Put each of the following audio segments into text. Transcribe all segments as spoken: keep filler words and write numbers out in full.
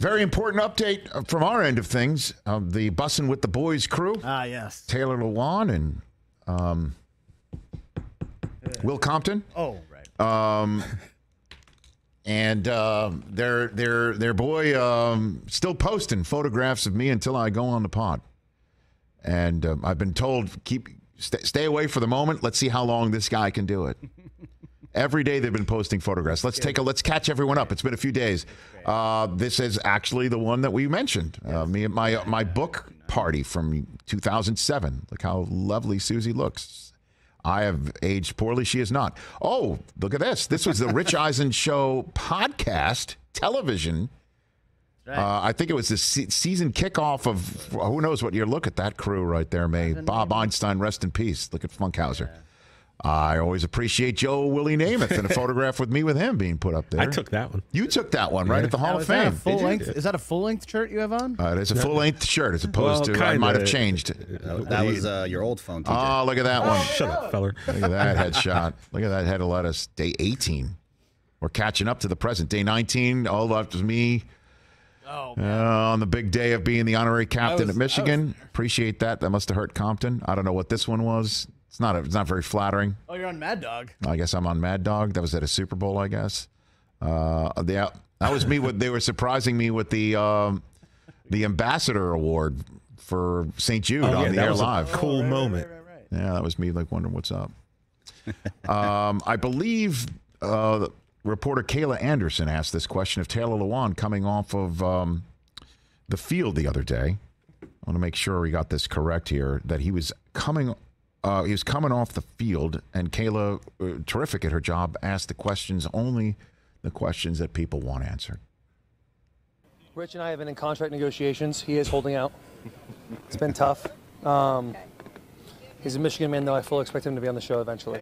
very important update from our end of things. Uh, the Bussin' with the Boys crew. Ah, yes. Taylor Lewan and um, Will Compton. Oh, right. Um, and uh, their their their boy um, still posting photographs of me until I go on the pod. And um, I've been told keep st- stay away for the moment. Let's see how long this guy can do it. Every day they've been posting photographs. Let's take a let's catch everyone up. It's been a few days. Uh, this is actually the one that we mentioned. Uh, me and my my book party from two thousand seven. Look how lovely Susie looks. I have aged poorly. She is not. Oh, look at this. This was the Rich Eisen Show podcast television. Right. Uh, I think it was the se- season kickoff of who knows what year. Look at that crew right there, May. Bob Einstein, rest in peace. Look at Funkhauser. Yeah. I always appreciate Joe Willie Namath and a photograph with me with him being put up there. I took that one. You took that one, right, yeah. at the Hall now, of is Fame. That a full length, is that a full-length shirt you have on? Uh, it is a full-length shirt as opposed well, to I might have changed. Uh, that was uh, your old phone, T J. Oh, look at that one. Shut up, feller. Look at that headshot. Look at that head of lettuce. Day eighteen. We're catching up to the present. Day nineteen, all left was me. Oh, uh, on the big day of being the honorary captain was, at Michigan. Appreciate that. That must have hurt Compton. I don't know what this one was. It's not. A, it's not very flattering. Oh, you're on Mad Dog. I guess I'm on Mad Dog. That was at a Super Bowl, I guess. Uh, the, that was me. With they were surprising me with the um, the Ambassador Award for Saint Jude oh, on yeah, the that Air was Live. A cool oh, right, moment. Right, right, right. Yeah, that was me. Like wondering what's up. um, I believe uh, reporter Kayla Anderson asked this question of Taylor Lewan coming off of um, the field the other day. I want to make sure we got this correct here. That he was coming. Uh, he was coming off the field, and Kayla, uh, terrific at her job, asked the questions, only the questions that people want answered. Rich and I have been in contract negotiations. He is holding out. It's been tough. Um, he's a Michigan man, though. I fully expect him to be on the show eventually.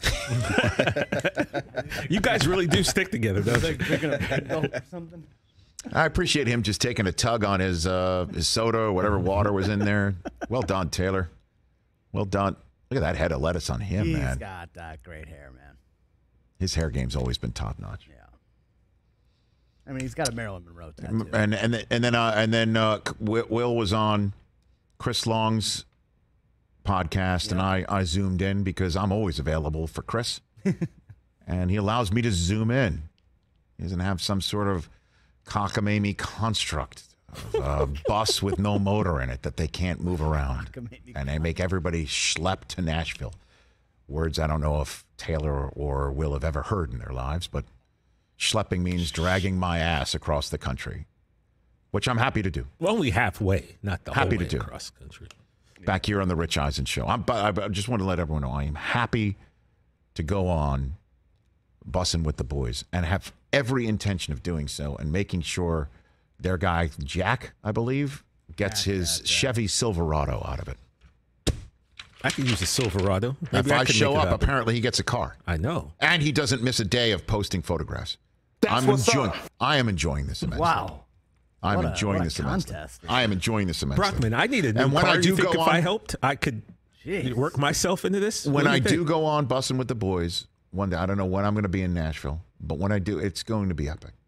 You guys really do stick together, don't you? Drinking a Red Bull or something? I appreciate him just taking a tug on his uh, his soda or whatever water was in there. Well done, Taylor. Well done. Look at that head of lettuce on him, He's man. He's got uh, great hair, man. His hair game's always been top notch. Yeah. I mean, he's got a Marilyn Monroe tattoo. And and then, and then uh, and then uh, Will was on Chris Long's podcast, yeah. and I, I zoomed in because I'm always available for Chris, and he allows me to zoom in. He doesn't have some sort of cockamamie construct. A bus with no motor in it that they can't move around. And they make everybody schlep to Nashville. Words I don't know if Taylor or Will have ever heard in their lives, but schlepping means dragging my ass across the country, which I'm happy to do. Well, only halfway, not the happy whole way to do. Across the country. Back here on the Rich Eisen Show. I'm, I just want to let everyone know I am happy to go on Bussin' with the Boys and have every intention of doing so and making sure their guy, Jack, I believe, gets yeah, his yeah, Chevy Silverado out of it. I could use a Silverado. Maybe if I, I could show make it up, happen. apparently he gets a car. I know. And he doesn't miss a day of posting photographs. That's I'm what's enjoying, up. I am enjoying this immensely. Wow. I'm What a- enjoying what a this immensely. contest. I am enjoying this immensely. Brockman, I need a new And when car. I Do do you think go if on- I helped, I could Jeez. work myself into this? When What I you do think? go on Bussin' with the Boys, one day, I don't know when I'm going to be in Nashville, but when I do, it's going to be epic.